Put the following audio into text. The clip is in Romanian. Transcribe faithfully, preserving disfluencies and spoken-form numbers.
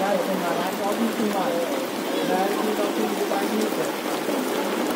That's in my life. I'll be too much. That is not too much.